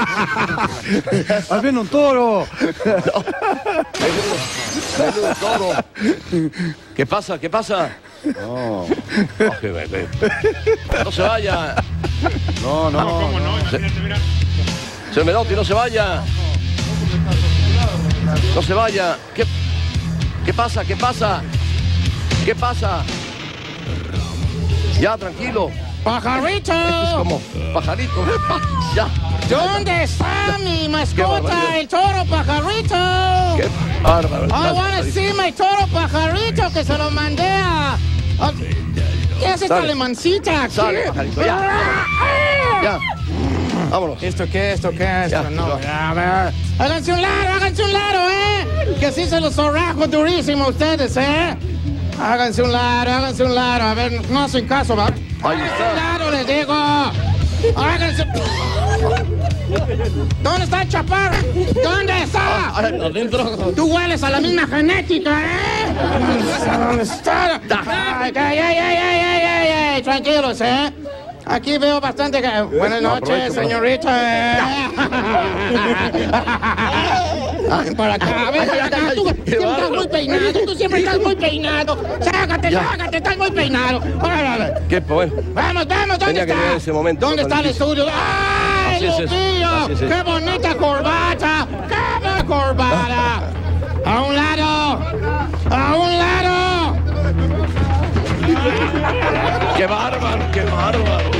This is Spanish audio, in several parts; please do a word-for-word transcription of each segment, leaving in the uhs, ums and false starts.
¡Ahí viene un toro! Viene un toro. ¿Qué pasa? ¿Qué pasa? No. Oh, qué bebé. No se vaya. No, no. No, ¿cómo no? Imagínate, mira. Señor Menotti, no se vaya. No se vaya. ¿Qué, qué pasa? ¿Qué pasa? ¿Qué pasa? Ya, tranquilo. ¡Pajarito! Esto es como pajarito. Ya. ¿Dónde está mi mascota, barbaridad. el toro Pajarito? Qué bárbaro. I wanna see my toro Pajarito, que se lo mandé a... a- ¿Qué hace esta Sale. alemancita aquí? Sale, Pajarito, ya. Ya. Vámonos. ¿Esto qué? ¿Esto qué? Esto Ya, no. ya. A ver. Háganse un lado, háganse un lado, ¿eh? Que así se los zorrajo durísimo a ustedes, ¿eh? Háganse un lado, háganse un lado. A ver, no hacen caso, ¿va? Ahí Háganse un está. lado, les digo. Háganse... ¿Dónde está el chaparro? ¿Dónde está? Adentro. Tú hueles a la misma genética, ¿eh? ¿Dónde está? Ay, ay, ay, ay, ay, ay, ay, ay. Tranquilos, ¿eh? Aquí veo bastante que... Buenas No, noches, aprovecho, señorita. ¿eh? Ay, para acá, ven para acá. Tú siempre estás muy peinado, tú siempre estás muy peinado. Sácate, Ya. sácate, estás muy peinado. Órale. Qué bueno. Vamos, vamos, ¿dónde Tenía que está? llegar ese momento, ¿Dónde está el Carlitos. estudio? ¡Ay, Así es eso, Lupillo! así es eso. ¡Qué bonita corbata! ¡Qué buena corbata! ¡A un lado! ¡A un lado! Qué bárbaro, qué bárbaro.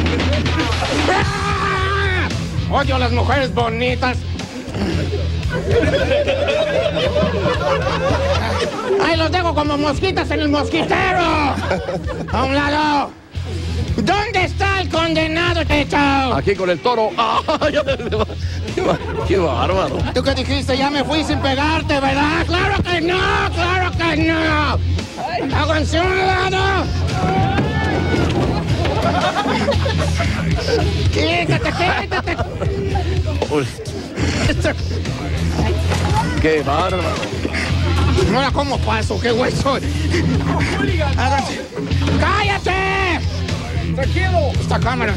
¡Ah! Odio a las mujeres bonitas. ¡Ay, los dejo como mosquitas en el mosquitero! ¡A un lado! ¿Dónde está el condenado, Techo? Aquí con el toro. Ah, ya me- qué, ba- qué bárbaro. ¿Tú qué dijiste? Ya me fui sin pegarte, ¿verdad? ¡Claro que no! ¡Claro que no! ¡Háganse un lado! ¡Quítate, quítate! Uy, qué bárbaro. Mira cómo paso, qué güey soy. Háganse. ¡Cállate! Tranquilo. Esta cámara.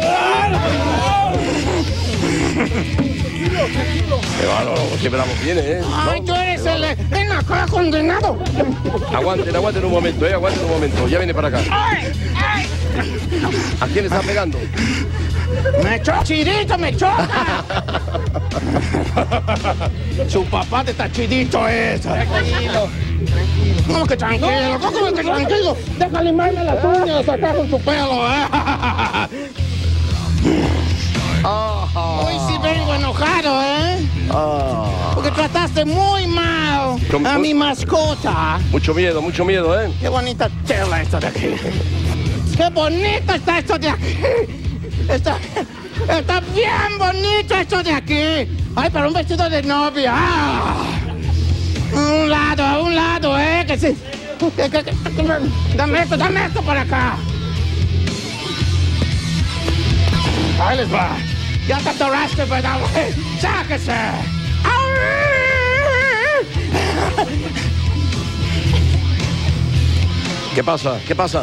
Qué bárbaro. Qué bravo viene, ¿eh? ¡Ay, tú eres el... ¡Ven acá, condenado! Aguanten, aguanten un momento, ¿eh? Aguanten un momento. Ya viene para acá. ¡Ay! ¡Ay! ¿A quién está pegando? ¡Me choca, Chidito, me choca! Su papá de Tachidito es. Tranquilo. ¿Cómo que tranquilo? ¿Cómo que tranquilo? Deja limarme las uñas acá con tu pelo, ¿eh? Hoy sí vengo enojado, ¿eh? Ah, Porque trataste muy mal ¿Cómo? a mi mascota. mucho miedo, mucho miedo, ¿eh? Qué bonita tela esta de aquí. Qué bonito está esto de aquí. Está, está bien bonito esto de aquí. Ay, pero un vestido de novia. Ah. A un lado, a un lado, ¿eh? Que sí. Que- que- que- dame esto, dame esto para acá. Ahí les va. Ya te atoraste, ¿verdad, güey? ¡Sáquese! ¿Qué pasa? ¿Qué pasa?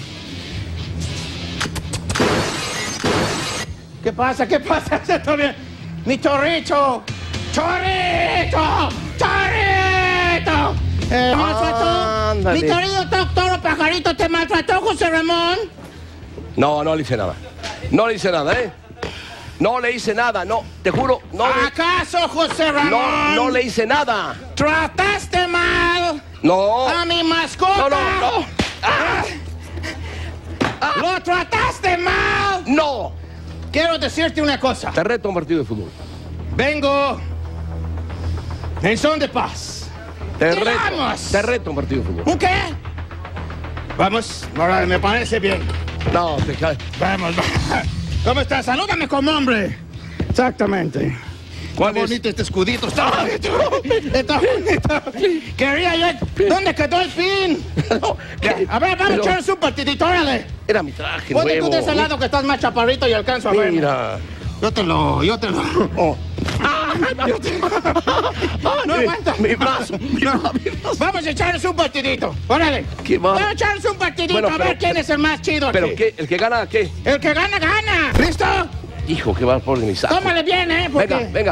¿Qué pasa? ¿Qué pasa? ¿Está bien? ¡Mi chorrito! ¡Chorrito! ¡Chorrito! Eh, ¿maltrató? Ándale. Mi querido doctor Pajarito, ¿te maltrató, José Ramón? No, no le hice nada. No le hice nada, ¿eh? No le hice nada, no, te juro, no le, ¿Acaso, José Ramón? no, no le hice nada. ¿Trataste mal No. a mi mascota? No, no, no. Ah. ¿Lo trataste mal? No. Quiero decirte una cosa. Te reto a un partido de fútbol. Vengo en son de paz. Te ¡Y reto. vamos! Te reto a un partido de fútbol. ¿Un qué? Vamos, ahora me parece bien. No, te caes. Vamos, vamos. ¿Cómo estás? Salúdame como hombre. Exactamente. ¿Cuál Está es? bonito este escudito, está bonito. Está bonito. Quería yo... ¿Dónde quedó el pin? No, Ya, a ver, vamos pero a echar un partidito, órale. Era mi traje Ponte tú nuevo. de ese lado que estás más chaparrito y alcanzo a ver. Mira. Yo te lo... Yo te lo... Oh. Yo te... No mi- aguanta. Mi brazo. Mi No. brazo, mi brazo. Vamos a echarnos un partidito. Órale. ¿Qué va? Vamos a echarnos un partidito Bueno, a pero- ver quién es el más chido ¿Pero aquí. qué? ¿El que gana qué? El que gana, gana. ¿Listo? Hijo, qué va por de mi saco. Tómale bien, ¿eh? Porque... Venga, venga.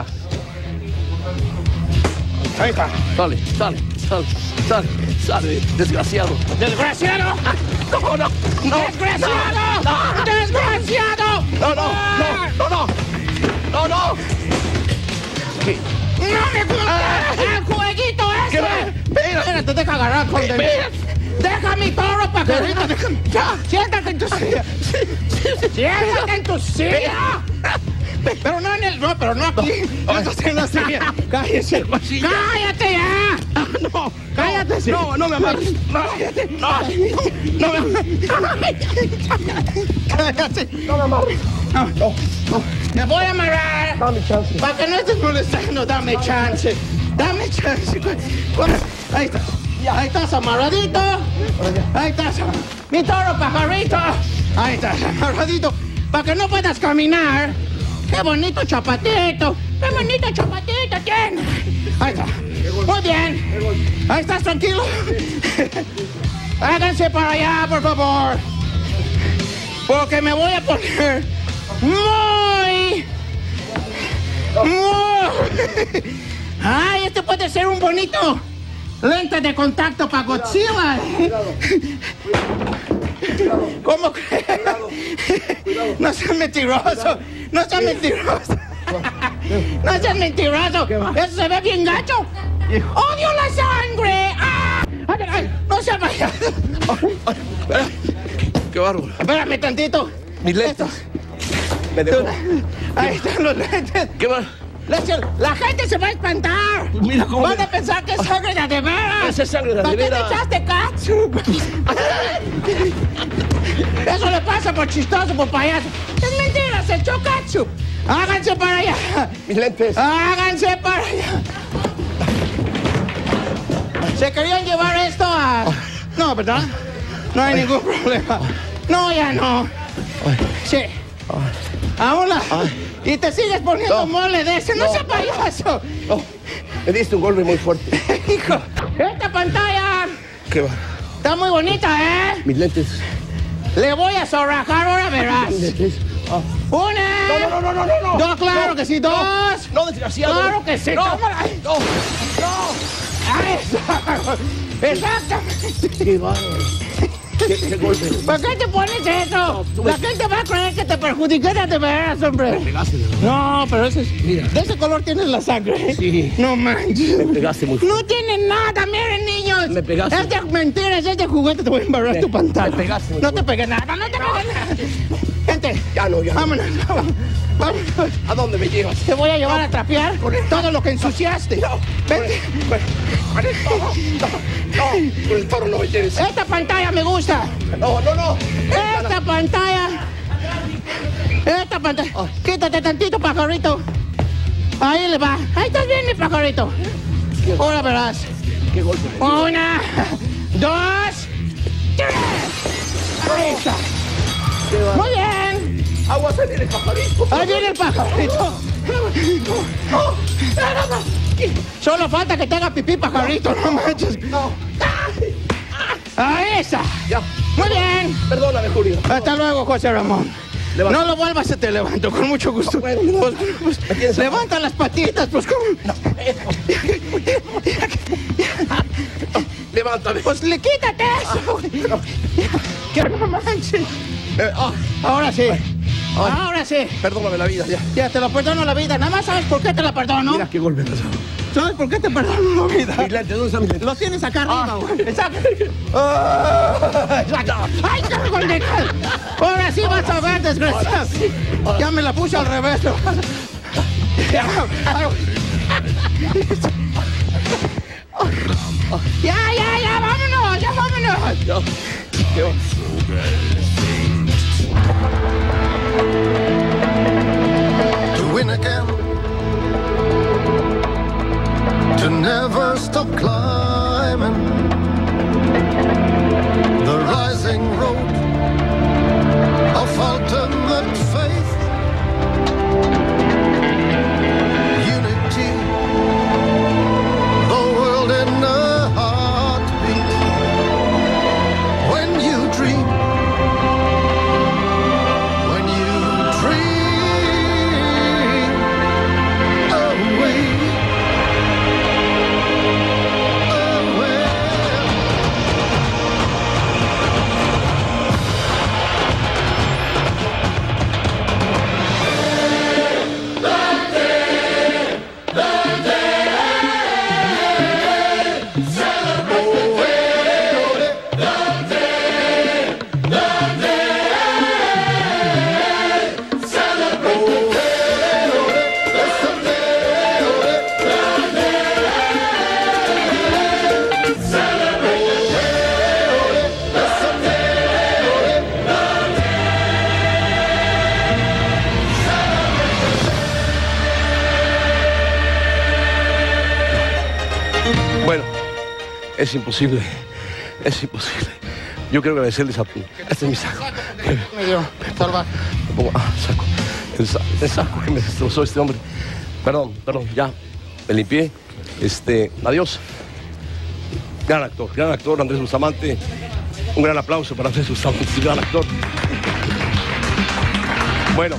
Ahí está. Sale, sale, sale, sale, sale, desgraciado. ¡Desgraciado! No, no, no. ¡Desgraciado! No, ¡Desgraciado! no, no, no, no, no. No, no. ¿Qué? ¡No me gusta el jueguito ¿Qué ese! va? Espera. Espérate, deja agarrar con Espera. Deja mi toro para que ahorita déjame. Ya, siéntate en tu silla. Siéntate en tu silla. Pero no en el. No, pero no aquí. No estás en la silla. Cállese. Cállate ya. No, cállate. Sí. No, no me amarres. No, cállate. No, no me amarres. Cállate. No me amarres. No, no, no. Me voy a amarrar. Dame chance. Para que no estés molestando, dame chance. Dame chance. Ahí está. Ahí estás amarradito. Ahí estás. Mi toro pajarito. Ahí estás amarradito. Para que no puedas caminar. Qué bonito chapatito. Qué bonito chapatito tiene. Ahí está. Muy bien. Ahí estás tranquilo. Háganse para allá, por favor. Porque me voy a poner muy... Muy... Ay, este puede ser un bonito lente de contacto para Godzilla. ¿Cómo crees? No seas mentiroso. No seas mentiroso. No seas mentiroso. Eso se ve bien gacho. ¡Odio la sangre! ¡Ah! Ay, ay, no seas payaso. Qué bárbaro. Espérame tantito. Mis lentes. Me dejó. Ahí están los lentes. ¿Qué va? La, la gente se va a espantar. Mira cómo Van me- a pensar que es sangre de de veras. Esa es sangre de ¿Para qué veras. le echaste ketchup? Eso le pasa por chistoso, por payaso. Es mentira, se echó ketchup. Háganse para allá. Mis lentes. Háganse para allá. ¿Se querían llevar esto a...? No, ¿verdad? No hay ningún problema. No, ya no. Sí. Aún la... Y te sigues poniendo No. mole de ese. No, No. sea payaso. Oh, me diste un golpe muy fuerte. Hijo, esta pantalla Qué va. está muy bonita, ¿eh? Mis lentes. Le voy a zorrajar, ahora verás. Mis lentes. Ah. Una. No, no, no, no, no, no. Dos, claro No, que sí. no, Dos. No, desgraciado. Claro que sí. No, Tómala. no, no. Ahí está. Exactamente. Qué bárbaro. Qué, qué golpe. ¿Por qué te pones eso? La gente va a creer que te perjudiqué de veras, hombre. Pegaste, de verdad. No, pero ese es... Mira. De ese color tienes la sangre. Sí. No manches. Me pegaste muy fuerte. No tiene nada, miren, niños. Me pegaste. Es de mentiras, es de juguete. Te voy a embarrar Me- tu pantalla. me pegaste muy No te fuerte. pegué nada, no te pegué nada. Gente. Ya no, ya no. Vámonos, vámonos. Vámonos. ¿A dónde me llevas? Te voy a llevar a trapear todo lo que ensuciaste. Vente. Con el toro. No, no. Con el toro no me lleves. Esta pantalla me gusta. No, no, no. Esta pantalla. Esta pantalla. Quítate tantito, pajarito. Ahí le va. Ahí estás bien, mi pajarito. Ahora verás. Qué golpe. Una, dos, tres. Ahí está. Muy bien. Agua, se viene el pajarito. Ahí viene el pajarito. Solo falta que tenga pipí, pajarito. No manches. No. Ahí está. Ya. Muy bien. Perdóname, Julio. Hasta luego, José Ramón. Levanta. No lo vuelvas, te levanto con mucho gusto. Bueno, no. Pues, pues, ¿Me tienes levanta las patitas, pues cómo. Levántame. Pues le quítate eso. Que no manches. Eh, ah, Ahora sí. Ahora sí. perdóname la vida, ya. Ya te lo perdono la vida. Nada más sabes por qué te la perdono. Mira qué golpe me has dado. ¿Sabes por qué te perdono la vida? Mis lentes, ¿dónde están mis lentes? Los tienes acá arriba, Ah. güey. Exacto. Ah, exacto. ¡Ay, qué condeja! Ahora sí vas a ver, desgraciado. Ya me la puse al revés. ¿No? Ya, ya, ya, ya, vámonos, ya, vámonos. Ya. Qué va. To win again, to never stop climbing the rising road of ultimate faith, unity, the world in a heartbeat. When you dream, when you dream Es imposible. Es imposible. Yo quiero agradecerles a ti. Este es mi saco. Me dio salvaje. Me pongo- ah, saco. El, sa- el saco que me destrozó este hombre. Perdón, perdón, ya. Me limpié. Este, adiós. Gran actor, gran actor, Andrés Bustamante. Un gran aplauso para Andrés Bustamante, gran actor. Bueno.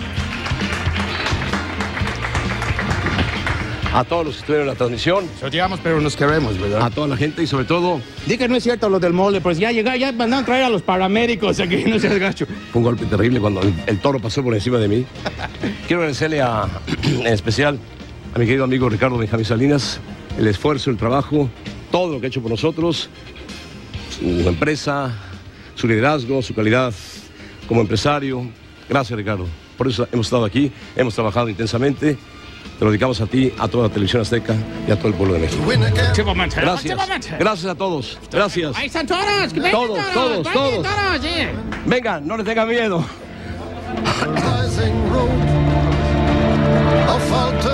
A todos los que estuvieron en la transmisión, Nos odiamos, pero nos queremos, ¿verdad? a toda la gente y sobre todo, Di que no es cierto lo del mole, pues ya llegaron, ya mandaron traer a los paramédicos aquí, no seas gacho. fue un golpe terrible cuando el, el toro pasó por encima de mí. Quiero agradecerle a, en especial a mi querido amigo Ricardo Benjamín Salinas, el esfuerzo, el trabajo, todo lo que ha hecho por nosotros, su empresa, su liderazgo, su calidad como empresario. Gracias, Ricardo. Por eso hemos estado aquí, hemos trabajado intensamente. Te lo dedicamos a ti, a toda la televisión azteca y a todo el pueblo de México. Win again. Chivo Mancha, Gracias. Chivo Mancha. Gracias a todos. Gracias. Ahí están todos, que vengan Todos, todos, vengan todos. todos, sí. Vengan, no les tengan miedo. Rising road of